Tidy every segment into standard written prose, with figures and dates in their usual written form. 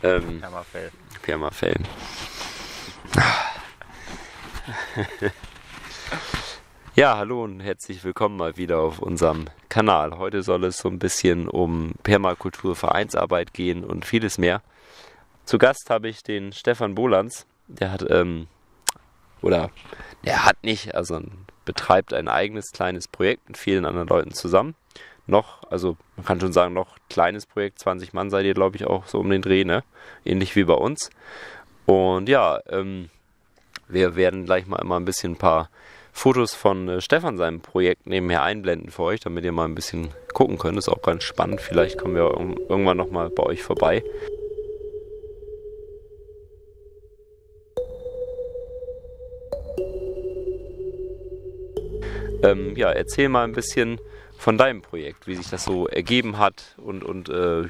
Permafell. Permafell. Ja, hallo und herzlich willkommen mal wieder auf unserem Kanal. Heute soll es so ein bisschen um Permakultur, Vereinsarbeit gehen und vieles mehr. Zu Gast habe ich den Stefan Bolanz. Der hat, betreibt ein eigenes kleines Projekt mit vielen anderen Leuten zusammen. Also man kann schon sagen, noch kleines Projekt, 20 Mann seid ihr, glaube ich, auch so um den Dreh, ne? Ähnlich wie bei uns. Und ja, wir werden gleich mal immer ein paar Fotos von Stefan seinem Projekt nebenher einblenden für euch, damit ihr mal ein bisschen gucken könnt. Das ist auch ganz spannend. Vielleicht kommen wir irgendwann nochmal bei euch vorbei. Erzähl mal ein bisschen von deinem Projekt, wie sich das so ergeben hat und.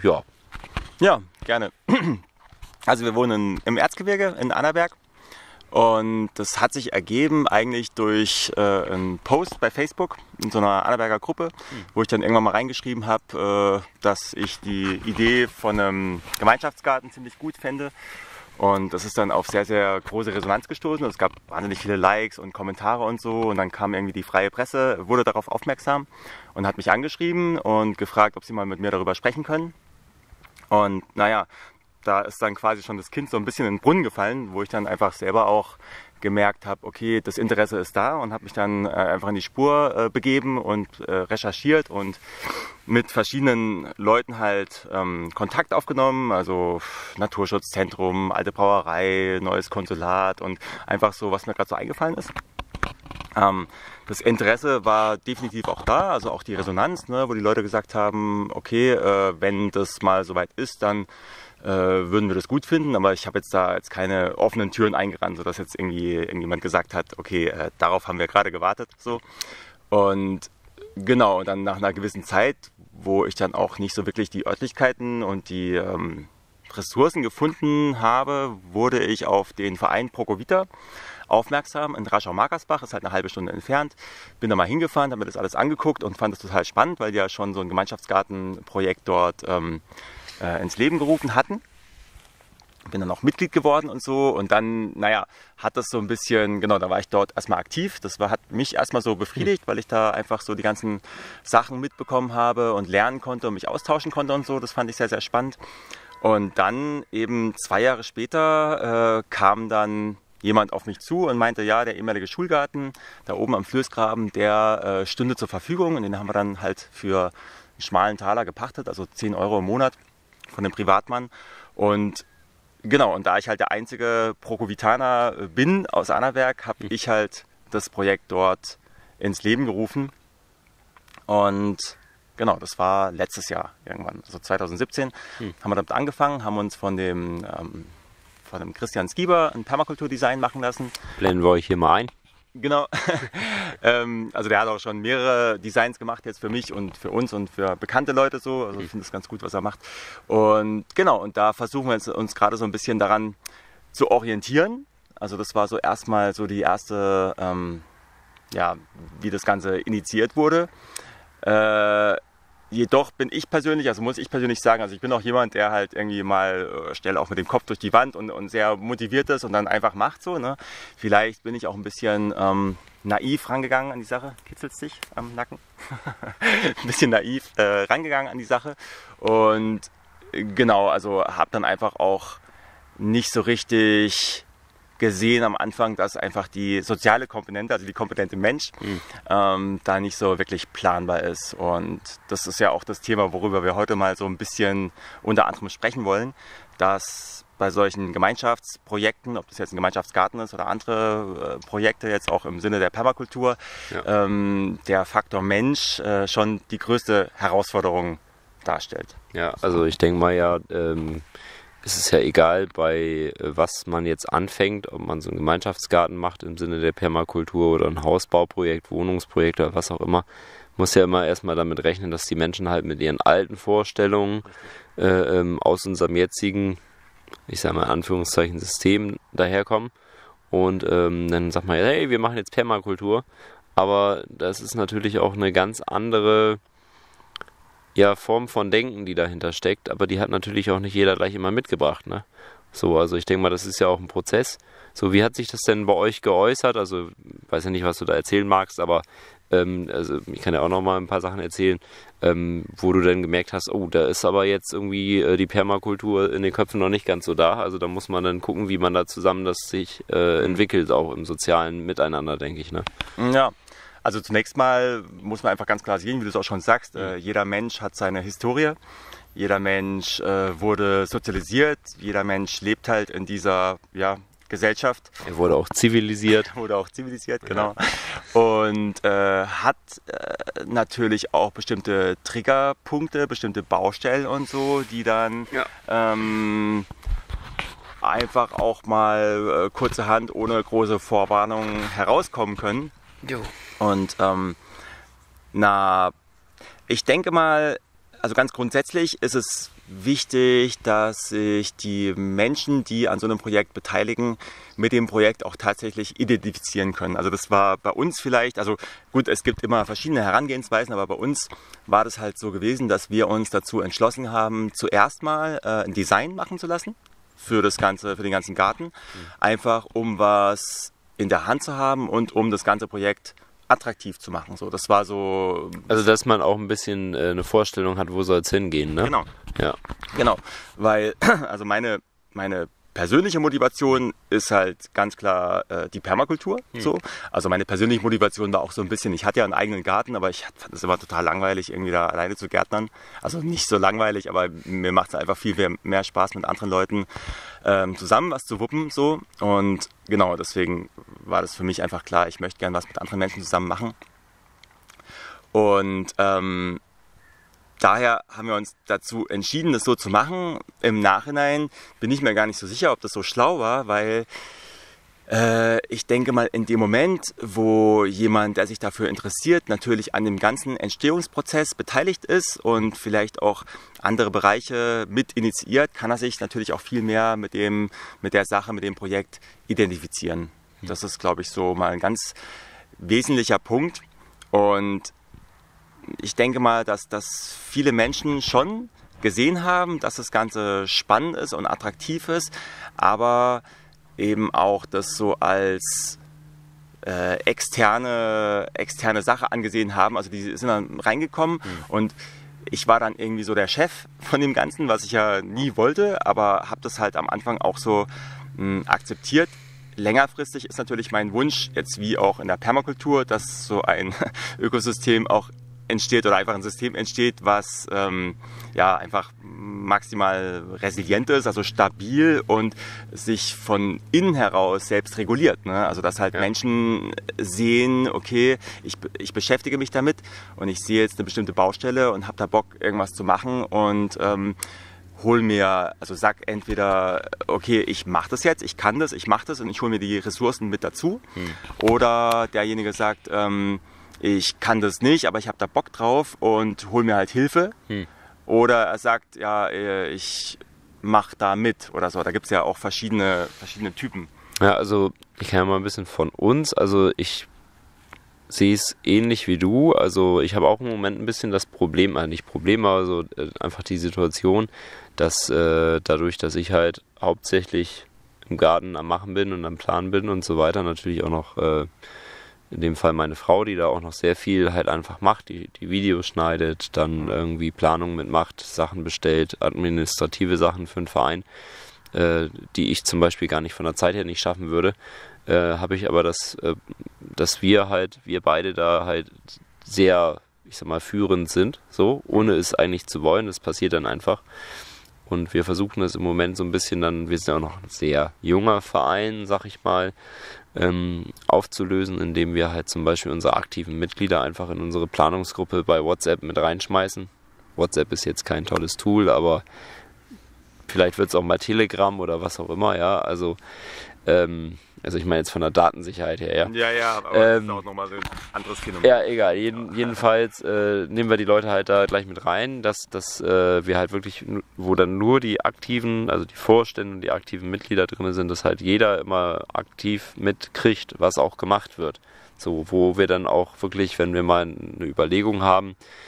Ja, gerne. Also wir wohnen im Erzgebirge in Annaberg und das hat sich ergeben eigentlich durch einen Post bei Facebook in so einer Annaberger Gruppe, wo ich dann irgendwann mal reingeschrieben habe, dass ich die Idee von einem Gemeinschaftsgarten ziemlich gut fände. Und das ist dann auf sehr, sehr große Resonanz gestoßen. Es gab wahnsinnig viele Likes und Kommentare und so. Und dann kam irgendwie die freie Presse, wurde darauf aufmerksam und hat mich angeschrieben und gefragt, ob sie mal mit mir darüber sprechen können. Und naja, da ist dann quasi schon das Kind so ein bisschen in den Brunnen gefallen, wo ich dann einfach selber auch gemerkt habe, okay, das Interesse ist da, und habe mich dann einfach in die Spur begeben und recherchiert und mit verschiedenen Leuten halt Kontakt aufgenommen, also Naturschutzzentrum, alte Brauerei, neues Konsulat und einfach so, was mir gerade so eingefallen ist. Das Interesse war definitiv auch da, also auch die Resonanz, ne, wo die Leute gesagt haben, okay, wenn das mal soweit ist, dann würden wir das gut finden, aber ich habe jetzt da keine offenen Türen eingerannt, sodass jetzt irgendwie irgendjemand gesagt hat, okay, darauf haben wir gerade gewartet. So. Und genau, und dann nach einer gewissen Zeit, wo ich dann auch nicht so wirklich die Örtlichkeiten und die Ressourcen gefunden habe, wurde ich auf den Verein Procovita aufmerksam in Raschau-Markersbach, ist halt eine halbe Stunde entfernt. Bin da mal hingefahren, habe mir das alles angeguckt und fand das total spannend, weil die ja schon so ein Gemeinschaftsgartenprojekt dort ins Leben gerufen hatten. Bin dann auch Mitglied geworden und so, und dann, naja, hat das so ein bisschen, genau, da war ich dort erstmal aktiv. Hat mich erstmal so befriedigt, weil ich da einfach so die ganzen Sachen mitbekommen habe und lernen konnte und mich austauschen konnte und so. Das fand ich sehr, sehr spannend. Und dann eben 2 Jahre später kam dann jemand auf mich zu und meinte, ja, der ehemalige Schulgarten da oben am Flößgraben, der stünde zur Verfügung, und den haben wir dann halt für einen schmalen Taler gepachtet, also 10 Euro im Monat von dem Privatmann. Und genau, und da ich halt der einzige Procovitaner bin aus Annaberg, habe ich halt das Projekt dort ins Leben gerufen. Und genau, das war letztes Jahr irgendwann, also 2017, haben wir damit angefangen, haben uns von dem Christian Skieber ein Permakulturdesign machen lassen. Blenden wir euch hier mal ein. Genau. Also der hat auch schon mehrere Designs gemacht jetzt für mich und für uns und für bekannte Leute so. Also ich finde es ganz gut, was er macht. Und genau, und da versuchen wir uns gerade so ein bisschen daran zu orientieren. Also das war so erstmal so die erste, wie das Ganze initiiert wurde. Jedoch muss ich persönlich sagen, also ich bin auch jemand, der halt irgendwie mal schnell auch mit dem Kopf durch die Wand und sehr motiviert ist und dann einfach macht so. Ne? Vielleicht bin ich auch ein bisschen naiv rangegangen an die Sache. Kitzelt's dich am Nacken? Ein bisschen naiv rangegangen an die Sache. Und genau, also habe dann einfach auch nicht so richtig gesehen am Anfang, dass einfach die soziale Komponente, also die Komponente Mensch, da nicht so wirklich planbar ist. Und das ist ja auch das Thema, worüber wir heute mal so ein bisschen unter anderem sprechen wollen, dass bei solchen Gemeinschaftsprojekten, ob das jetzt ein Gemeinschaftsgarten ist oder andere Projekte, jetzt auch im Sinne der Permakultur, der Faktor Mensch schon die größte Herausforderung darstellt. Ja, also ich denke mal es ist ja egal, bei was man jetzt anfängt, ob man so einen Gemeinschaftsgarten macht im Sinne der Permakultur oder ein Hausbauprojekt, Wohnungsprojekt oder was auch immer, muss ja immer erstmal damit rechnen, dass die Menschen halt mit ihren alten Vorstellungen aus unserem jetzigen, ich sage mal in Anführungszeichen, System daherkommen, und dann sagt man, hey, wir machen jetzt Permakultur, aber das ist natürlich auch eine ganz andere ja, Form von Denken, die dahinter steckt, aber die hat natürlich auch nicht jeder gleich immer mitgebracht, ne? So, also ich denke mal, das ist ja auch ein Prozess. So, wie hat sich das denn bei euch geäußert? Also, weiß ja nicht, was du da erzählen magst, aber also ich kann ja auch noch mal ein paar Sachen erzählen, wo du dann gemerkt hast, oh, da ist aber jetzt irgendwie die Permakultur in den Köpfen noch nicht ganz so da. Also da muss man dann gucken, wie man da zusammen das sich entwickelt, auch im sozialen Miteinander, denke ich, ne? Ja. Also zunächst mal muss man einfach ganz klar sehen, wie du es auch schon sagst, jeder Mensch hat seine Historie, jeder Mensch wurde sozialisiert, jeder Mensch lebt halt in dieser Gesellschaft. Er wurde auch zivilisiert. Genau. Und hat natürlich auch bestimmte Triggerpunkte, bestimmte Baustellen und so, die dann einfach auch mal kurzerhand ohne große Vorwarnung herauskommen können. Jo. Und ich denke mal, also ganz grundsätzlich ist es wichtig, dass sich die Menschen, die an so einem Projekt beteiligen, mit dem Projekt auch tatsächlich identifizieren können. Also das war bei uns vielleicht, also gut, es gibt immer verschiedene Herangehensweisen, aber bei uns war das halt so gewesen, dass wir uns dazu entschlossen haben, zuerst mal ein Design machen zu lassen für den ganzen Garten, einfach um was in der Hand zu haben und um das ganze Projekt attraktiv zu machen. So, das war so. Also dass man auch ein bisschen eine Vorstellung hat, wo soll es hingehen, ne? Genau. Ja. Genau. Weil, also meine persönliche Motivation ist halt ganz klar die Permakultur. So. Also meine persönliche Motivation war auch so ein bisschen, ich hatte ja einen eigenen Garten, aber ich fand es immer total langweilig, irgendwie da alleine zu gärtnern. Also nicht so langweilig, aber mir macht es einfach viel mehr Spaß, mit anderen Leuten zusammen was zu wuppen. So. Und genau, deswegen war das für mich einfach klar, ich möchte gerne was mit anderen Menschen zusammen machen. Und daher haben wir uns dazu entschieden, das so zu machen. Im Nachhinein bin ich mir gar nicht so sicher, ob das so schlau war, weil ich denke mal, in dem Moment, wo jemand, der sich dafür interessiert, natürlich an dem ganzen Entstehungsprozess beteiligt ist und vielleicht auch andere Bereiche mit initiiert, kann er sich natürlich auch viel mehr mit der Sache, mit dem Projekt identifizieren. Das ist, glaube ich, so mal ein ganz wesentlicher Punkt. Und ich denke mal, dass viele Menschen schon gesehen haben, dass das Ganze spannend ist und attraktiv ist, aber eben auch das so als externe Sache angesehen haben. Also die sind dann reingekommen und ich war dann irgendwie so der Chef von dem Ganzen, was ich ja nie wollte, aber habe das halt am Anfang auch so akzeptiert. Längerfristig ist natürlich mein Wunsch, jetzt wie auch in der Permakultur, dass so ein Ökosystem auch entsteht oder einfach ein System entsteht, was einfach maximal resilient ist, also stabil und sich von innen heraus selbst reguliert. Ne? Also dass halt Menschen sehen, okay, ich beschäftige mich damit und ich sehe jetzt eine bestimmte Baustelle und habe da Bock, irgendwas zu machen und sag entweder, okay, ich mache das jetzt, ich kann das, ich mache das und ich hole mir die Ressourcen mit dazu. Oder derjenige sagt, ich kann das nicht, aber ich habe da Bock drauf und hole mir halt Hilfe. Oder er sagt, ja, ich mache da mit oder so. Da gibt es ja auch verschiedene Typen. Ja, also ich kann ja mal ein bisschen von uns, also ich sehe es ähnlich wie du. Also ich habe auch im Moment ein bisschen das Problem, nicht Problem, aber so einfach die Situation, dass dadurch, dass ich halt hauptsächlich im Garten am Machen bin und am Planen bin und so weiter, natürlich auch noch in dem Fall meine Frau, die da auch noch sehr viel halt einfach macht, die Videos schneidet, dann irgendwie Planung mitmacht, Sachen bestellt, administrative Sachen für einen Verein, die ich zum Beispiel gar nicht von der Zeit her nicht schaffen würde, habe ich aber dass wir beide da halt sehr, ich sag mal, führend sind, so, ohne es eigentlich zu wollen, das passiert dann einfach. Und wir versuchen das im Moment so ein bisschen dann, wir sind ja auch noch ein sehr junger Verein, sag ich mal, aufzulösen, indem wir halt zum Beispiel unsere aktiven Mitglieder einfach in unsere Planungsgruppe bei WhatsApp mit reinschmeißen. WhatsApp ist jetzt kein tolles Tool, aber vielleicht wird es auch mal Telegram oder was auch immer, ja, also ich meine jetzt von der Datensicherheit her, ja. Ja, aber das ist auch nochmal so ein anderes Phänomen. Ja, egal. Jedenfalls nehmen wir die Leute halt da gleich mit rein, dass wir halt wirklich, wo dann nur die aktiven, also die Vorstände und die aktiven Mitglieder drin sind, dass halt jeder immer aktiv mitkriegt, was auch gemacht wird. So, wo wir dann auch wirklich, wenn wir mal eine Überlegung haben,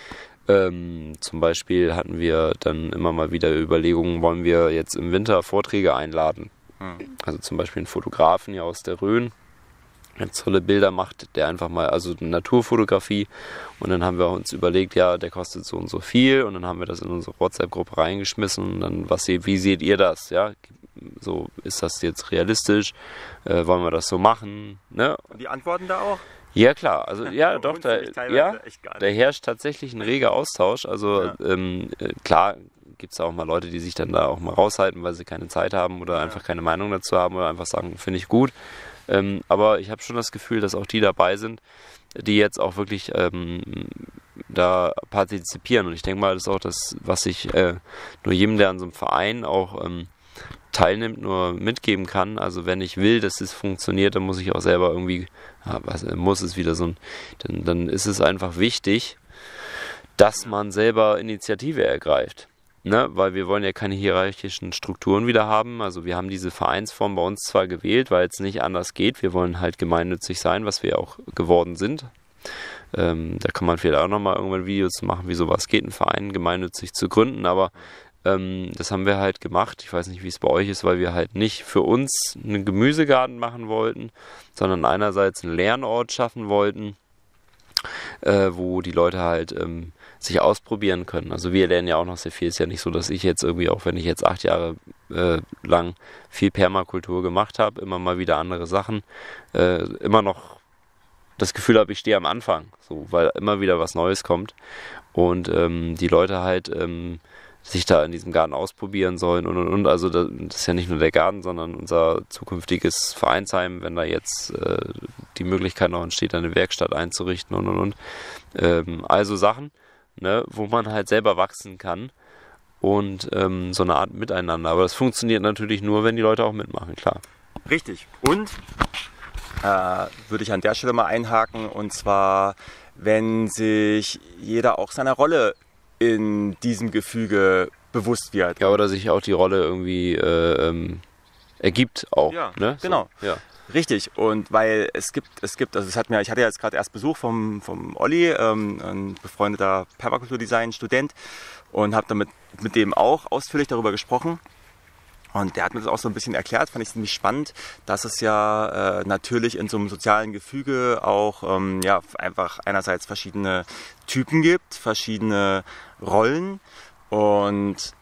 Zum Beispiel hatten wir dann immer mal wieder Überlegungen, wollen wir jetzt im Winter Vorträge einladen. Also zum Beispiel einen Fotografen hier aus der Rhön, der tolle Bilder macht, der einfach mal, also Naturfotografie, und dann haben wir uns überlegt, ja, der kostet so und so viel, und dann haben wir das in unsere WhatsApp-Gruppe reingeschmissen und dann, wie seht ihr das, ja, so, ist das jetzt realistisch, wollen wir das so machen, ne? Und die antworten da auch? Ja, klar, also ja, doch, da herrscht tatsächlich ein reger Austausch, also klar gibt es auch mal Leute, die sich dann da auch mal raushalten, weil sie keine Zeit haben oder einfach keine Meinung dazu haben oder einfach sagen, finde ich gut, aber ich habe schon das Gefühl, dass auch die dabei sind, die jetzt auch wirklich da partizipieren, und ich denke mal, das ist auch das, was ich nur jedem, der an so einem Verein auch teilnimmt, nur mitgeben kann. Also wenn ich will, dass es funktioniert, dann muss ich auch selber irgendwie, muss es wieder so ein, dann ist es einfach wichtig, dass man selber Initiative ergreift. Ne? Weil wir wollen ja keine hierarchischen Strukturen wieder haben. Also wir haben diese Vereinsform bei uns zwar gewählt, weil es nicht anders geht. Wir wollen halt gemeinnützig sein, was wir auch geworden sind. Da kann man vielleicht auch nochmal irgendwann Videos machen, wie sowas geht, einen Verein gemeinnützig zu gründen, aber das haben wir halt gemacht. Ich weiß nicht, wie es bei euch ist, weil wir halt nicht für uns einen Gemüsegarten machen wollten, sondern einerseits einen Lernort schaffen wollten, wo die Leute halt sich ausprobieren können. Also wir lernen ja auch noch sehr viel. Es ist ja nicht so, dass ich jetzt irgendwie, auch wenn ich jetzt 8 Jahre lang viel Permakultur gemacht habe, immer mal wieder andere Sachen, immer noch das Gefühl habe, ich stehe am Anfang, so, weil immer wieder was Neues kommt und die Leute halt sich da in diesem Garten ausprobieren sollen und. Also das ist ja nicht nur der Garten, sondern unser zukünftiges Vereinsheim, wenn da jetzt die Möglichkeit noch entsteht, eine Werkstatt einzurichten und. Also Sachen, ne, wo man halt selber wachsen kann und so eine Art Miteinander. Aber das funktioniert natürlich nur, wenn die Leute auch mitmachen, klar. Richtig. Und würde ich an der Stelle mal einhaken, und zwar, wenn sich jeder auch seiner Rolle in diesem Gefüge bewusst wird. Ja, oder sich auch die Rolle irgendwie ergibt auch. Ja, ne? Genau. So, ja. Richtig, und weil es gibt, also ich hatte jetzt gerade erst Besuch vom Olli, ein befreundeter Permakulturdesign-Student, und habe damit mit dem auch ausführlich darüber gesprochen. Und der hat mir das auch so ein bisschen erklärt, fand ich ziemlich spannend, dass es ja natürlich in so einem sozialen Gefüge auch einfach einerseits verschiedene Typen gibt, verschiedene Rollen, und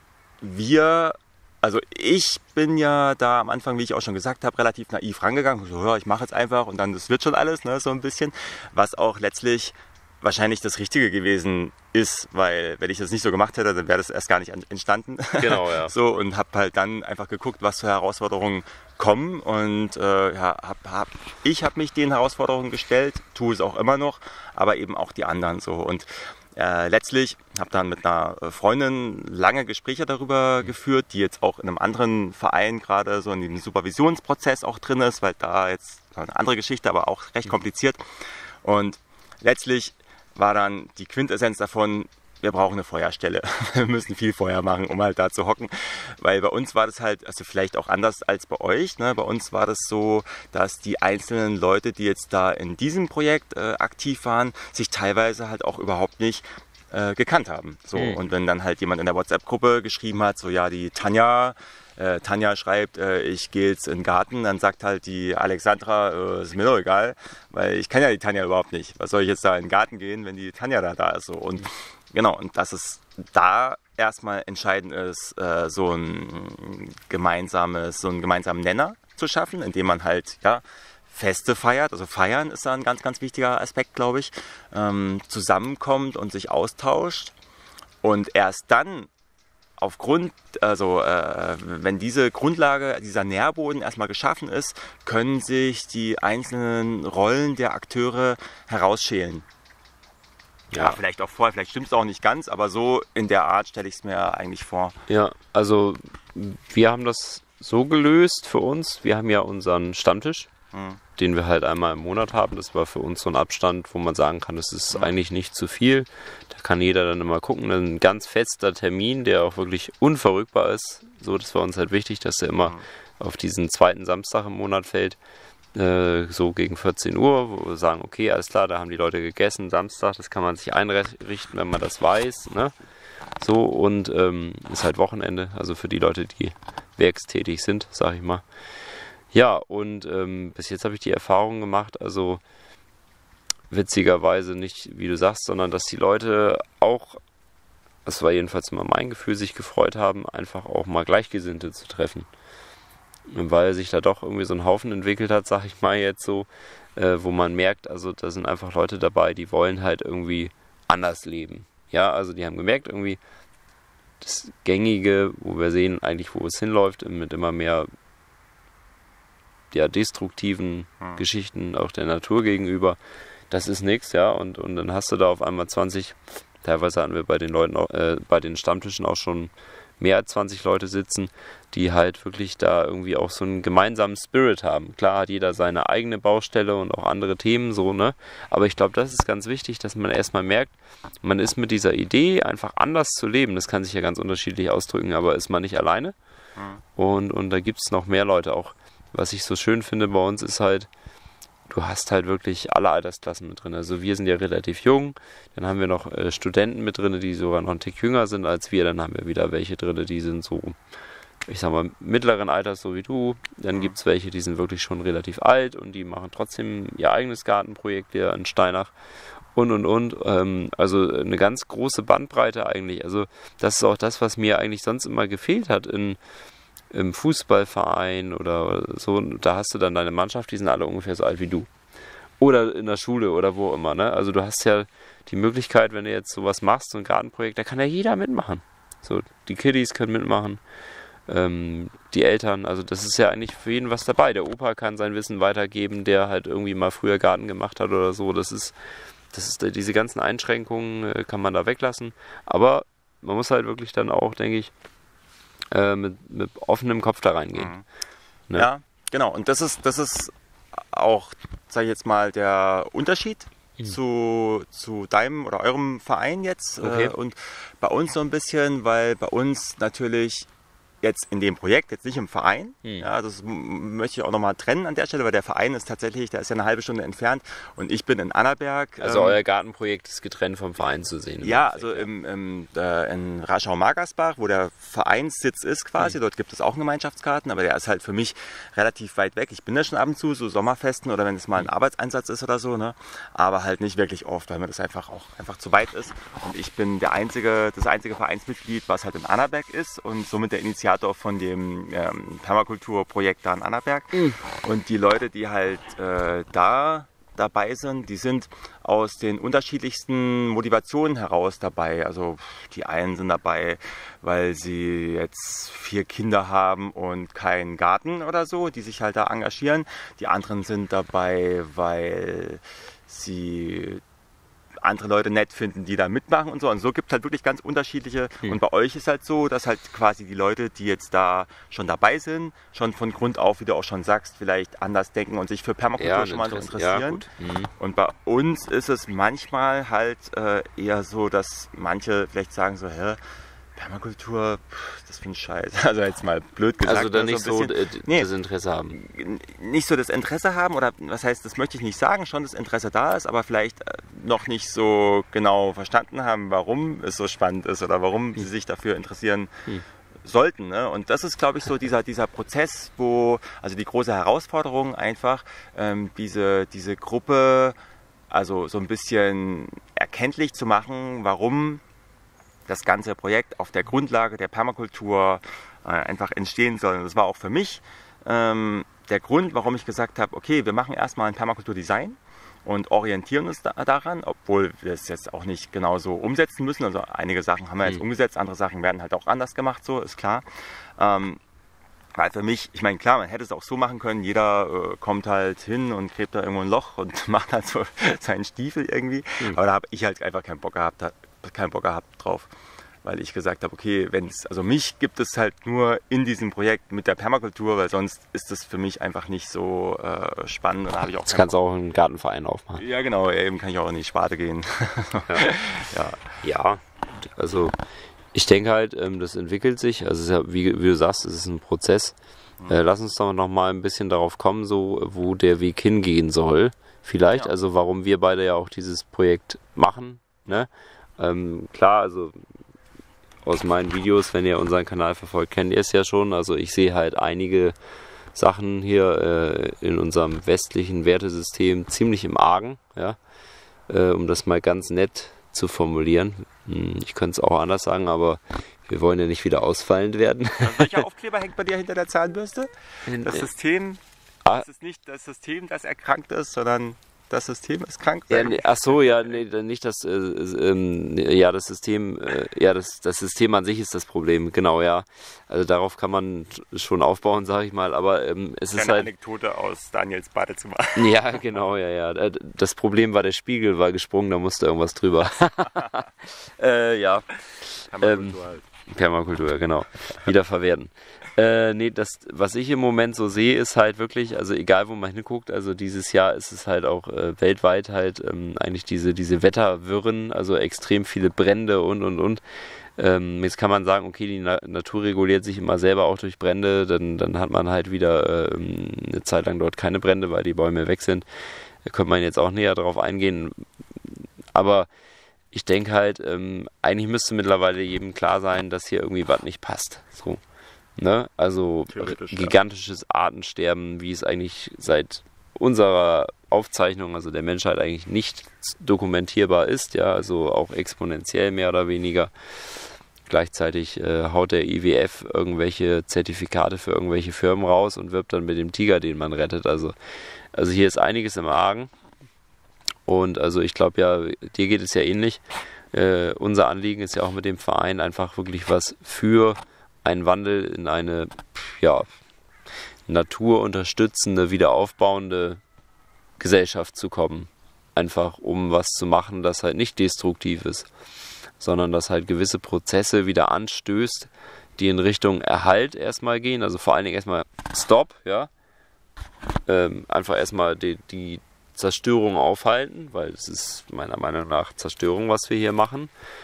ich bin ja da am Anfang, wie ich auch schon gesagt habe, relativ naiv rangegangen. So, ja, ich mache jetzt einfach und dann das wird schon alles, ne, so ein bisschen, was auch letztlich wahrscheinlich das Richtige gewesen ist, weil wenn ich das nicht so gemacht hätte, dann wäre das erst gar nicht entstanden. Genau, ja. So, und habe halt dann einfach geguckt, was für Herausforderungen kommen, und ich habe mich den Herausforderungen gestellt, tue es auch immer noch, aber eben auch die anderen so, und letztlich habe dann mit einer Freundin lange Gespräche darüber geführt, die jetzt auch in einem anderen Verein gerade so in dem Supervisionsprozess auch drin ist, weil da jetzt eine andere Geschichte, aber auch recht kompliziert, und letztlich war dann die Quintessenz davon, wir brauchen eine Feuerstelle. Wir müssen viel Feuer machen, um halt da zu hocken. Weil bei uns war das halt, also vielleicht auch anders als bei euch, ne? Bei uns war das so, dass die einzelnen Leute, die jetzt da in diesem Projekt aktiv waren, sich teilweise halt auch überhaupt nicht gekannt haben. So, und wenn dann halt jemand in der WhatsApp-Gruppe geschrieben hat, so ja, die Tanja schreibt, ich gehe jetzt in den Garten, dann sagt halt die Alexandra, ist mir doch egal, weil ich kann ja die Tanja überhaupt nicht. Was soll ich jetzt da in den Garten gehen, wenn die Tanja da ist? So. Und genau, und dass es da erstmal entscheidend ist, so einen gemeinsamen Nenner zu schaffen, indem man halt Feste feiert, also feiern ist da ein ganz, ganz wichtiger Aspekt, glaube ich, zusammenkommt und sich austauscht, und erst dann wenn diese Grundlage, dieser Nährboden erstmal geschaffen ist, können sich die einzelnen Rollen der Akteure herausschälen. Ja, vielleicht auch vorher, vielleicht stimmt es auch nicht ganz, aber so in der Art stelle ich es mir eigentlich vor. Ja, also wir haben das so gelöst für uns. Wir haben ja unseren Stammtisch, den wir halt einmal im Monat haben. Das war für uns so ein Abstand, wo man sagen kann, das ist eigentlich nicht zu viel. Da kann jeder dann immer gucken. Ein ganz fester Termin, der auch wirklich unverrückbar ist. So, das war uns halt wichtig, dass er immer auf diesen zweiten Samstag im Monat fällt. so gegen 14 Uhr, wo wir sagen, okay, alles klar, da haben die Leute gegessen, Samstag, das kann man sich einrichten, wenn man das weiß, ne? So, und ist halt Wochenende, also für die Leute, die werkstätig sind, sag ich mal. Ja, und bis jetzt habe ich die Erfahrung gemacht, also witzigerweise nicht, wie du sagst, sondern dass die Leute auch, das war jedenfalls immer mein Gefühl, sich gefreut haben, einfach auch mal Gleichgesinnte zu treffen. Weil sich da doch irgendwie so ein Haufen entwickelt hat, sag ich mal jetzt so, wo man merkt, also da sind einfach Leute dabei, die wollen halt irgendwie anders leben. Ja, also die haben gemerkt, irgendwie das Gängige, wo wir sehen eigentlich, wo es hinläuft, mit immer mehr destruktiven Geschichten auch der Natur gegenüber, das ist nichts, ja, und dann hast du da auf einmal 20, teilweise hatten wir bei den Leuten auch, bei den Stammtischen auch schon mehr als 20 Leute sitzen, die halt wirklich da irgendwie auch so einen gemeinsamen Spirit haben. Klar hat jeder seine eigene Baustelle und auch andere Themen so, ne? Aber ich glaube, das ist ganz wichtig, dass man erstmal merkt, man ist mit dieser Idee, einfach anders zu leben, das kann sich ja ganz unterschiedlich ausdrücken, aber ist man nicht alleine. Und da gibt es noch mehr Leute auch. Was ich so schön finde bei uns ist halt, du hast halt wirklich alle Altersklassen mit drin. Also wir sind ja relativ jung, dann haben wir noch Studenten mit drin, die sogar noch einen Tick jünger sind als wir, dann haben wir wieder welche drin, die sind so, ich sag mal, mittleren Alters, so wie du. Dann gibt es welche, die sind wirklich schon relativ alt und die machen trotzdem ihr eigenes Gartenprojekt hier in Steinach und. Also eine ganz große Bandbreite eigentlich. Also das ist auch das, was mir eigentlich sonst immer gefehlt hat im Fußballverein oder so. Da hast du dann deine Mannschaft, die sind alle ungefähr so alt wie du. Oder in der Schule oder wo immer, ne? Also du hast ja die Möglichkeit, wenn du jetzt sowas machst, so ein Gartenprojekt, da kann ja jeder mitmachen. So, die Kiddies können mitmachen, die Eltern, also das ist ja eigentlich für jeden was dabei. Der Opa kann sein Wissen weitergeben, der halt irgendwie mal früher Garten gemacht hat oder so. Das ist diese ganzen Einschränkungen kann man da weglassen. Aber man muss halt wirklich dann auch, denke ich, mit offenem Kopf da reingehen. Ne? Ja, genau. Und das ist auch, sage ich jetzt mal, der Unterschied zu deinem oder eurem Verein jetzt. Okay. Und bei uns so ein bisschen, weil bei uns natürlich jetzt in dem Projekt, jetzt nicht im Verein. Ja, das möchte ich auch nochmal trennen an der Stelle, weil der Verein ist tatsächlich, der ist ja eine halbe Stunde entfernt und ich bin in Annaberg. Also euer Gartenprojekt ist getrennt vom Verein zu sehen. Ja, also in Raschau-Magersbach, wo der Vereinssitz ist quasi, dort gibt es auch einen Gemeinschaftsgarten, aber der ist halt für mich relativ weit weg. Ich bin da schon ab und zu, so Sommerfesten oder wenn es mal ein Arbeitseinsatz ist oder so, ne? Aber halt nicht wirklich oft, weil mir das einfach zu weit ist. Und ich bin das einzige Vereinsmitglied, was halt in Annaberg ist und somit der Initiator von dem Permakulturprojekt da in Annaberg. Und die Leute, die halt da dabei sind, die sind aus den unterschiedlichsten Motivationen heraus dabei. Also die einen sind dabei, weil sie jetzt 4 Kinder haben und keinen Garten oder so, die sich halt da engagieren. Die anderen sind dabei, weil sie andere Leute nett finden, die da mitmachen und so. Und so gibt es halt wirklich ganz unterschiedliche. Und bei euch ist halt so, dass halt quasi die Leute, die jetzt da schon dabei sind, schon von Grund auf, wie du auch schon sagst, vielleicht anders denken und sich für Permakultur schon mal so interessieren. Ja, und bei uns ist es manchmal halt eher so, dass manche vielleicht sagen so, Permakultur, das finde ich scheiße. Also jetzt mal blöd gesagt. Also da nicht so das Interesse haben. Nicht so das Interesse haben oder was heißt, das möchte ich nicht sagen, schon das Interesse da ist, aber vielleicht noch nicht so genau verstanden haben, warum es so spannend ist oder warum sie sich dafür interessieren sollten. Ne? Und das ist, glaube ich, so dieser Prozess, also die große Herausforderung einfach, diese Gruppe also so ein bisschen erkenntlich zu machen, warum das ganze Projekt auf der Grundlage der Permakultur einfach entstehen soll. Und das war auch für mich der Grund, warum ich gesagt habe, okay, wir machen erstmal ein Permakulturdesign und orientieren uns daran, obwohl wir es jetzt auch nicht genau so umsetzen müssen. Also einige Sachen haben wir jetzt umgesetzt, andere Sachen werden halt auch anders gemacht, so ist klar. Weil für mich, ich meine, klar, man hätte es auch so machen können, jeder kommt halt hin und gräbt da irgendwo ein Loch und macht halt so seinen Stiefel irgendwie. Aber da habe ich halt einfach keinen Bock gehabt drauf, weil ich gesagt habe, okay, also mich gibt es halt nur in diesem Projekt mit der Permakultur, weil sonst ist das für mich einfach nicht so spannend. Und da habe ich auch das kannst du auch einen Gartenverein aufmachen. Ja, genau, eben kann ich auch in die Sparte gehen. Ja, also ich denke halt, das entwickelt sich, also wie du sagst, es ist ein Prozess. Lass uns doch noch mal ein bisschen darauf kommen, so wo der Weg hingehen soll. Vielleicht, also warum wir beide ja auch dieses Projekt machen. Ne? Klar, also aus meinen Videos, wenn ihr unseren Kanal verfolgt, kennt ihr es ja schon. Also ich sehe halt einige Sachen hier in unserem westlichen Wertesystem ziemlich im Argen, ja? Um das mal ganz nett zu formulieren. Ich könnte es auch anders sagen, aber wir wollen ja nicht wieder ausfallend werden. Also welcher Aufkleber hängt bei dir hinter der Zahnbürste? Das System, das ist nicht das System, das erkrankt ist, sondern das System ist krank. Ja, nee, ach so, ja, nee, nicht das, ja, das System, das System an sich ist das Problem, genau, ja. Also darauf kann man schon aufbauen, sage ich mal, aber es ist halt... Anekdote aus Daniels Badezimmer. Ja, genau, ja. Das Problem war, der Spiegel war gesprungen, da musste irgendwas drüber. Ja. Permakultur halt. Permakultur, genau. Wiederverwerten. Nee, das, was ich im Moment so sehe, ist halt wirklich, also egal wo man hinguckt, also dieses Jahr ist es halt auch weltweit halt eigentlich diese Wetterwirren, also extrem viele Brände und. Jetzt kann man sagen, okay, die Natur reguliert sich immer selber auch durch Brände, dann hat man halt wieder eine Zeit lang dort keine Brände, weil die Bäume weg sind. Da könnte man jetzt auch näher drauf eingehen. Aber ich denke halt, eigentlich müsste mittlerweile jedem klar sein, dass hier irgendwie was nicht passt. So. Ne? Also gigantisches Artensterben, wie es eigentlich seit unserer Aufzeichnung, also der Menschheit, eigentlich nicht dokumentierbar ist, ja, also auch exponentiell mehr oder weniger. Gleichzeitig haut der IWF irgendwelche Zertifikate für irgendwelche Firmen raus und wirbt dann mit dem Tiger, den man rettet. Also hier ist einiges im Argen. Und also ich glaube ja, dir geht es ja ähnlich. Unser Anliegen ist ja auch mit dem Verein einfach wirklich was für einen Wandel in eine naturunterstützende, wiederaufbauende Gesellschaft zu kommen. Einfach um was zu machen, das halt nicht destruktiv ist, sondern das halt gewisse Prozesse wieder anstößt, die in Richtung Erhalt erstmal gehen. Also vor allen Dingen erstmal Stop, ja. Einfach erstmal die Zerstörung aufhalten, weil es ist meiner Meinung nach Zerstörung, was wir hier machen.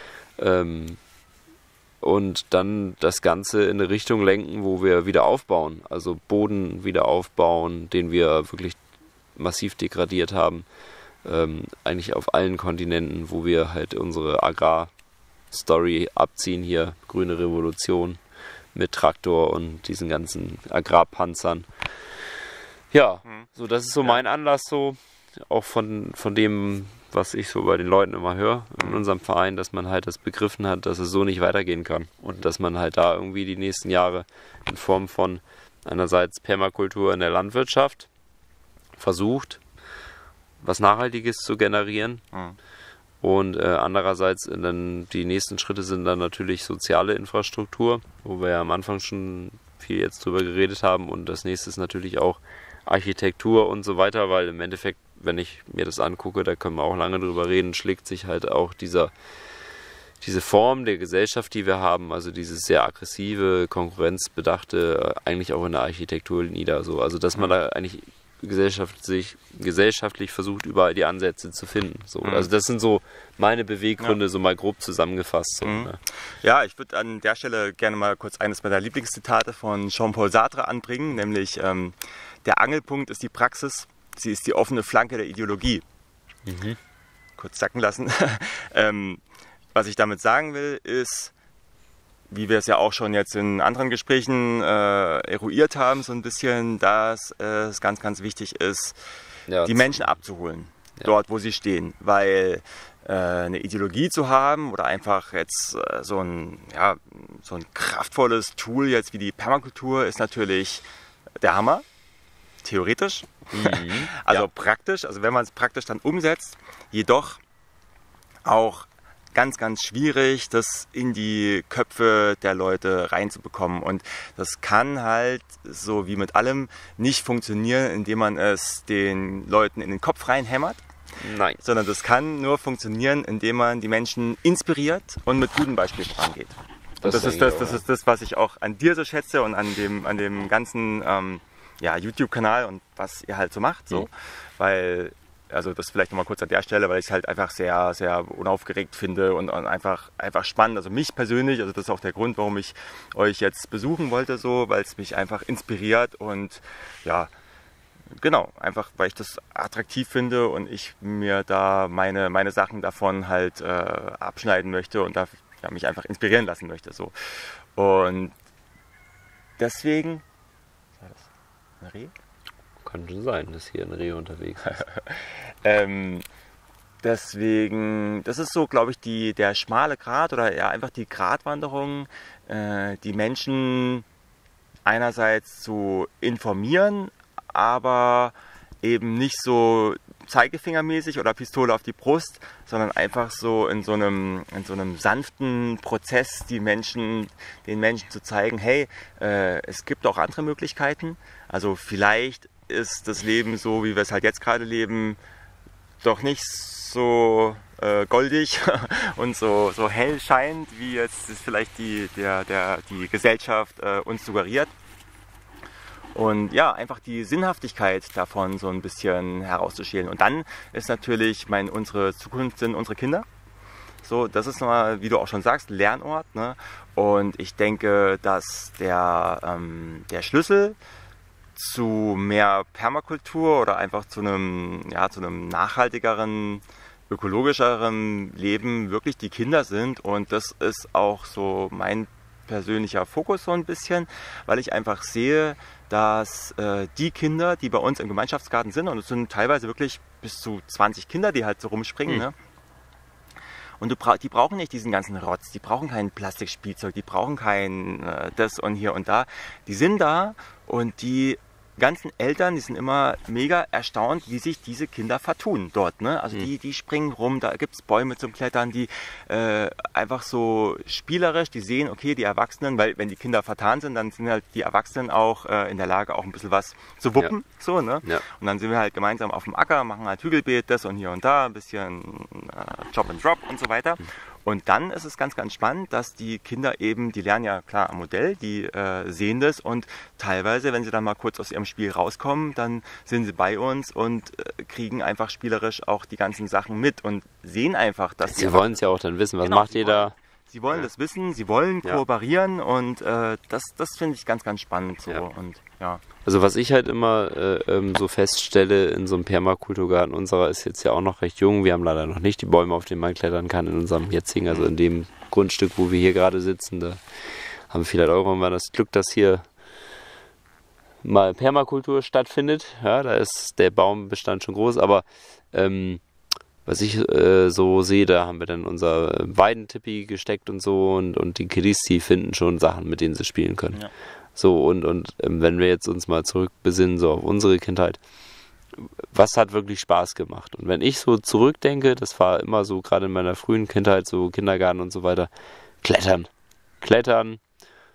Und dann das Ganze in eine Richtung lenken, wo wir wieder aufbauen. Also Boden wieder aufbauen, den wir wirklich massiv degradiert haben. Eigentlich auf allen Kontinenten, wo wir halt unsere Agrarstory abziehen hier. Grüne Revolution mit Traktor und diesen ganzen Agrarpanzern. Ja, so das ist so mein Anlass so. Auch von dem, was ich so bei den Leuten immer höre in unserem Verein, dass man halt das begriffen hat, dass es so nicht weitergehen kann und dass man halt da irgendwie die nächsten Jahre in Form von einerseits Permakultur in der Landwirtschaft versucht, was Nachhaltiges zu generieren und andererseits dann die nächsten Schritte sind dann natürlich soziale Infrastruktur, wo wir ja am Anfang schon viel jetzt drüber geredet haben und das nächste ist natürlich auch Architektur und so weiter, weil im Endeffekt, wenn ich mir das angucke, da können wir auch lange drüber reden, schlägt sich halt auch diese Form der Gesellschaft, die wir haben, also dieses sehr aggressive, konkurrenzbedachte, eigentlich auch in der Architektur nieder. So. Also dass man da eigentlich gesellschaftlich versucht, überall die Ansätze zu finden. So. Also das sind so meine Beweggründe, so mal grob zusammengefasst. So, ne? Ja, ich würde an der Stelle gerne mal kurz eines meiner Lieblingszitate von Jean-Paul Sartre anbringen, nämlich der Angelpunkt ist die Praxis, sie ist die offene Flanke der Ideologie. Kurz sacken lassen. Was ich damit sagen will, ist, wie wir es ja auch schon jetzt in anderen Gesprächen eruiert haben, so ein bisschen, dass es ganz, ganz wichtig ist, die Menschen abzuholen, dort, wo sie stehen. Weil eine Ideologie zu haben oder einfach jetzt so ein kraftvolles Tool jetzt wie die Permakultur ist natürlich der Hammer. Theoretisch, also praktisch, also wenn man es praktisch dann umsetzt, jedoch auch ganz, ganz schwierig, das in die Köpfe der Leute reinzubekommen. Und das kann halt, so wie mit allem, nicht funktionieren, indem man es den Leuten in den Kopf reinhämmert. Nein. Sondern das kann nur funktionieren, indem man die Menschen inspiriert und mit gutem Beispiel vorangeht. Und das ist das, was ich auch an dir so schätze und an dem ganzen YouTube-Kanal und was ihr halt so macht. So. Weil Also das vielleicht nochmal kurz an der Stelle, weil ich es halt einfach sehr, sehr unaufgeregt finde und einfach spannend. Also mich persönlich, also das ist auch der Grund, warum ich euch jetzt besuchen wollte, so, weil es mich einfach inspiriert und ja, genau, einfach weil ich das attraktiv finde und ich mir da meine Sachen davon halt abschneiden möchte und da mich einfach inspirieren lassen möchte. So. Und deswegen. War das ein Reh? Kann schon sein, dass hier ein Reh unterwegs ist. Deswegen, das ist so, glaube ich, der schmale Grat oder ja einfach die Gratwanderung, die Menschen einerseits zu informieren, aber eben nicht so zeigefingermäßig oder Pistole auf die Brust, sondern einfach so in so einem sanften Prozess den Menschen zu zeigen, hey, es gibt auch andere Möglichkeiten. Also vielleicht ist das Leben so, wie wir es halt jetzt gerade leben, doch nicht so goldig und so hell scheint, wie jetzt vielleicht die Gesellschaft uns suggeriert. Und ja, einfach die Sinnhaftigkeit davon so ein bisschen herauszuschälen. Und dann ist natürlich, unsere Zukunft sind unsere Kinder. So, das ist nochmal, wie du auch schon sagst, Lernort. Ne? Und ich denke, dass der Schlüssel zu mehr Permakultur oder einfach zu einem nachhaltigeren, ökologischeren Leben wirklich die Kinder sind. Und das ist auch so mein persönlicher Fokus so ein bisschen, weil ich einfach sehe, dass die Kinder, die bei uns im Gemeinschaftsgarten sind, und es sind teilweise wirklich bis zu 20 Kinder, die halt so rumspringen, ne? Und die brauchen nicht diesen ganzen Rotz, die brauchen kein Plastikspielzeug, die brauchen kein das und hier und da. Die sind da und die ganzen Eltern, die sind immer mega erstaunt, wie sich diese Kinder vertun dort. Ne? Also die springen rum, da gibt es Bäume zum Klettern, die einfach so spielerisch, die sehen, okay, die Erwachsenen, weil wenn die Kinder vertan sind, dann sind halt die Erwachsenen auch in der Lage, auch ein bisschen was zu wuppen. Ja. So, ne? Ja. Und dann sind wir halt gemeinsam auf dem Acker, machen halt Hügelbeet, das und hier und da, ein bisschen Chop and Drop und so weiter. Und dann ist es ganz, ganz spannend, dass die Kinder eben, die lernen ja klar am Modell, die sehen das und teilweise, wenn sie dann mal kurz aus ihrem Spiel rauskommen, dann sind sie bei uns und kriegen einfach spielerisch auch die ganzen Sachen mit und sehen einfach, dass sie wollen es ja auch dann wissen, was macht ihr da? Sie wollen das wissen, sie wollen kooperieren und das finde ich ganz, ganz spannend. So. Ja. Und, ja. Also was ich halt immer so feststelle in so einem Permakulturgarten, unserer ist jetzt ja auch noch recht jung, wir haben leider noch nicht die Bäume, auf denen man klettern kann in unserem jetzigen, also in dem Grundstück, wo wir hier gerade sitzen, da haben wir vielleicht auch irgendwann das Glück, dass hier mal Permakultur stattfindet, ja, da ist der Baumbestand schon groß, aber was ich so sehe, da haben wir dann unser Weidentippi gesteckt und so und die Kiddies, die finden schon Sachen, mit denen sie spielen können. Ja. So, und wenn wir jetzt uns mal zurückbesinnen, so auf unsere Kindheit, was hat wirklich Spaß gemacht? Und wenn ich so zurückdenke, das war immer so, gerade in meiner frühen Kindheit, so Kindergarten und so weiter, Klettern,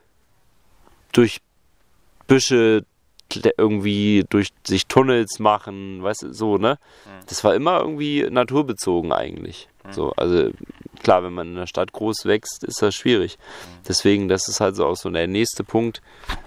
durch Büsche, irgendwie durch sich Tunnels machen, weißt du, so, ne? Das war immer irgendwie naturbezogen eigentlich. So, also klar, wenn man in der Stadt groß wächst, ist das schwierig. Deswegen, das ist halt so auch so der nächste Punkt,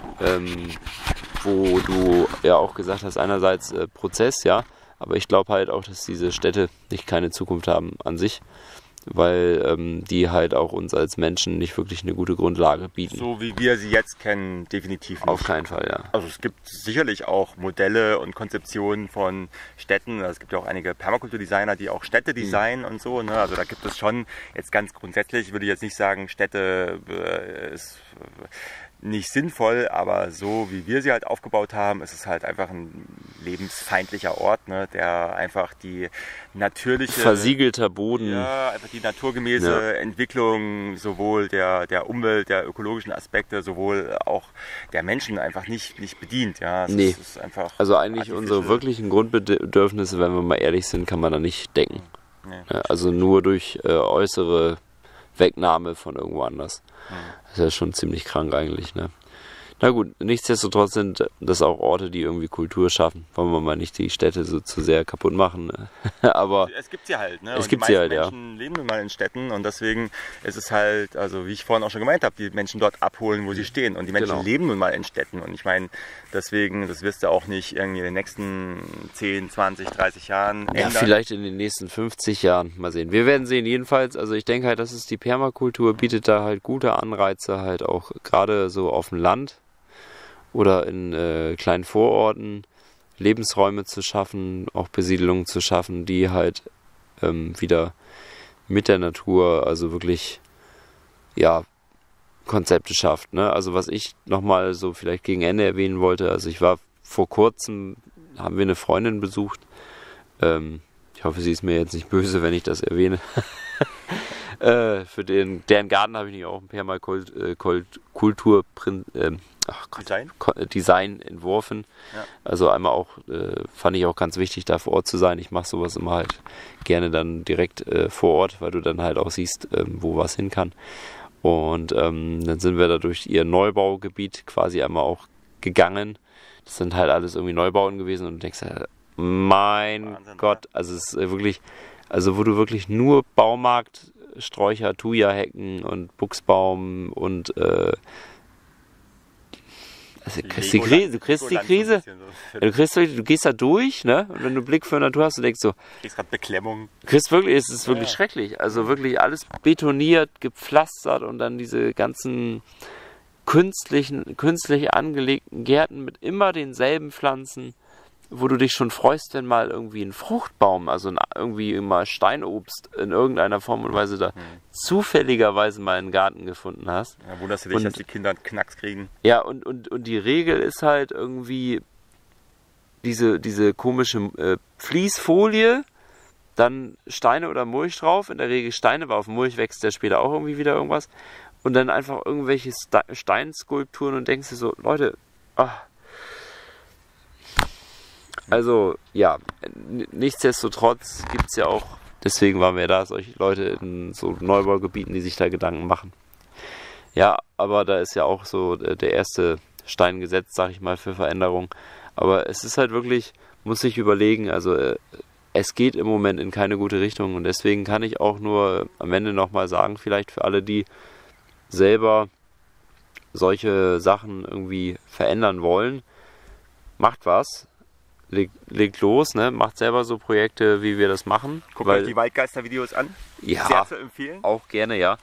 wo du ja auch gesagt hast, einerseits Prozess, ja, aber ich glaube halt auch, dass diese Städte nicht keine Zukunft haben an sich, weil die halt auch uns als Menschen nicht wirklich eine gute Grundlage bieten. So wie wir sie jetzt kennen, definitiv nicht. Auf keinen Fall, ja. Also es gibt sicherlich auch Modelle und Konzeptionen von Städten. Es gibt ja auch einige Permakulturdesigner, die auch Städte designen und so. Ne? Also da gibt es schon, jetzt ganz grundsätzlich würde ich jetzt nicht sagen, Städte ist nicht sinnvoll, aber so wie wir sie halt aufgebaut haben, ist es halt einfach ein lebensfeindlicher Ort, ne, der einfach die natürliche... Versiegelter Boden. Ja, einfach die naturgemäße Entwicklung sowohl der Umwelt, der ökologischen Aspekte, sowohl auch der Menschen einfach nicht bedient. Ja, es ist einfach also eigentlich unsere wirklichen Grundbedürfnisse, wenn wir mal ehrlich sind, kann man da nicht decken. Nee. Ja, also nur durch äußere Wegnahme von irgendwo anders. Das ist ja schon ziemlich krank eigentlich, ne? Na gut, nichtsdestotrotz sind das auch Orte, die irgendwie Kultur schaffen. Wollen wir mal nicht die Städte so zu sehr kaputt machen. Aber es gibt sie halt, ne? Es Und gibt die sie meisten halt, ja. Menschen leben nun mal in Städten und deswegen ist es halt, also wie ich vorhin auch schon gemeint habe, die Menschen dort abholen, wo sie stehen. Und die Menschen Genau. leben nun mal in Städten. Und ich meine, deswegen, das wirst du auch nicht irgendwie in den nächsten 10, 20, 30 Jahren ja, ändern. vielleicht in den nächsten 50 Jahren. Mal sehen. Wir werden sehen. Jedenfalls, also ich denke halt, das ist die Permakultur, bietet da halt gute Anreize, halt auch gerade so auf dem Land oder in kleinen Vororten Lebensräume zu schaffen, auch Besiedelungen zu schaffen, die halt wieder mit der Natur, also wirklich, ja, Konzepte schafft. Ne? Also was ich nochmal so vielleicht gegen Ende erwähnen wollte, also ich war vor kurzem, haben wir eine Freundin besucht. Ich hoffe, sie ist mir jetzt nicht böse, wenn ich das erwähne. Für deren Garten habe ich nicht auch ein Design entworfen. Ja. Also einmal auch, fand ich auch ganz wichtig, da vor Ort zu sein. Ich mache sowas immer halt gerne dann direkt vor Ort, weil du dann halt auch siehst, wo was hin kann. Und dann sind wir da durch ihr Neubaugebiet quasi einmal auch gegangen. Das sind halt alles irgendwie Neubauten gewesen und du denkst, mein Wahnsinn, Gott, also es ist wirklich, also wo du wirklich nur Baumarkt, Sträucher, Thuja-Hecken und Buchsbaum und also du kriegst die Krise, du gehst da durch, ne? Und wenn du Blick für Natur hast, du denkst so, Du kriegst gerade Beklemmung. es ist wirklich schrecklich. Also wirklich alles betoniert, gepflastert und dann diese ganzen künstlich angelegten Gärten mit immer denselben Pflanzen, wo du dich schon freust, wenn mal irgendwie ein Fruchtbaum, also irgendwie mal Steinobst in irgendeiner Form und Weise da zufälligerweise mal einen Garten gefunden hast. Ja, wunderst du dich, dass die Kinder einen Knacks kriegen? Ja, und die Regel ist halt irgendwie diese komische Fließfolie, dann Steine oder Mulch drauf, in der Regel Steine, weil auf dem Mulch wächst ja später auch irgendwie wieder irgendwas. Und dann einfach irgendwelche Steinskulpturen und denkst dir so, Leute, also ja, nichtsdestotrotz gibt es ja auch, deswegen waren wir da, solche Leute in so Neubaugebieten, die sich da Gedanken machen. Ja, aber da ist ja auch so der erste Stein gesetzt, sag ich mal, für Veränderung. Aber es ist halt wirklich, muss ich überlegen, also es geht im Moment in keine gute Richtung und deswegen kann ich auch nur am Ende nochmal sagen, vielleicht für alle, die selber solche Sachen irgendwie verändern wollen, macht was, legt los, ne? Macht selber so Projekte, wie wir das machen. Guckt euch die Waldgeister-Videos an. Ja, sehr zu empfehlen. Auch gerne, ja.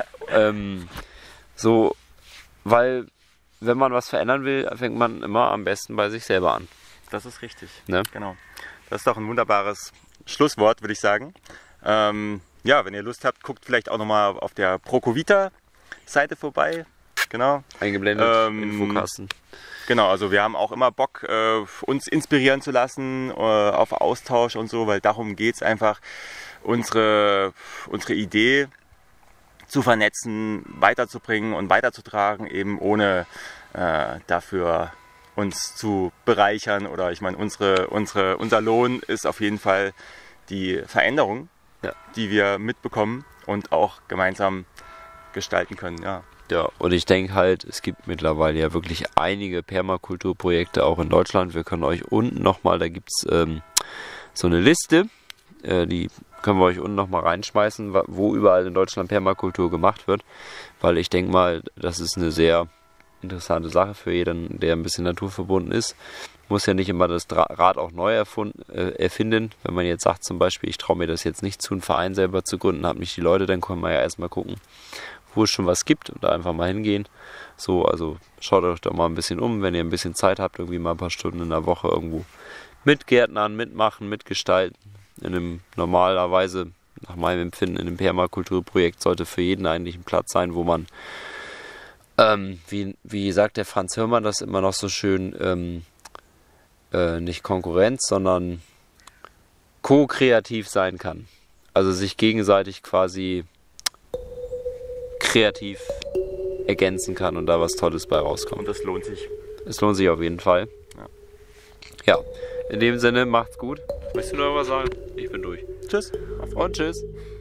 So, weil wenn man was verändern will, fängt man immer am besten bei sich selber an. Das ist richtig. Ne? Genau. Das ist doch ein wunderbares Schlusswort, würde ich sagen. Ja, wenn ihr Lust habt, guckt vielleicht auch nochmal auf der Procovita-Seite vorbei. Genau. Eingeblendet, Infokasten. Genau, also wir haben auch immer Bock, uns inspirieren zu lassen, auf Austausch und so, weil darum geht es einfach, unsere Idee zu vernetzen, weiterzubringen und weiterzutragen, eben ohne dafür uns zu bereichern. Oder ich meine, unser Lohn ist auf jeden Fall die Veränderung, ja, die wir mitbekommen und auch gemeinsam gestalten können. Ja. Ja, und ich denke halt, es gibt mittlerweile ja wirklich einige Permakulturprojekte auch in Deutschland. Wir können euch unten nochmal, da gibt es so eine Liste, die können wir euch unten nochmal reinschmeißen, wo überall in Deutschland Permakultur gemacht wird. Weil ich denke mal, das ist eine sehr interessante Sache für jeden, der ein bisschen naturverbunden ist. Muss ja nicht immer das Rad auch neu erfinden. Wenn man jetzt sagt zum Beispiel, ich traue mir das jetzt nicht zu, einen Verein selber zu gründen, habe nicht die Leute, dann können wir ja erstmal gucken, wo es schon was gibt und da einfach mal hingehen. So, also schaut euch doch mal ein bisschen um, wenn ihr ein bisschen Zeit habt, irgendwie mal ein paar Stunden in der Woche irgendwo mitgärtnern, mitmachen, mitgestalten. In einem normalerweise, nach meinem Empfinden, in einem Permakulturprojekt sollte für jeden eigentlich ein Platz sein, wo man, wie sagt der Franz Hörmann das immer noch so schön, nicht Konkurrenz, sondern ko-kreativ sein kann. Also sich gegenseitig quasi kreativ ergänzen kann und da was Tolles bei rauskommt. Und das lohnt sich. Es lohnt sich auf jeden Fall. Ja, in dem Sinne, macht's gut. Möchtest du noch was sagen? Ich bin durch. Tschüss. Und tschüss.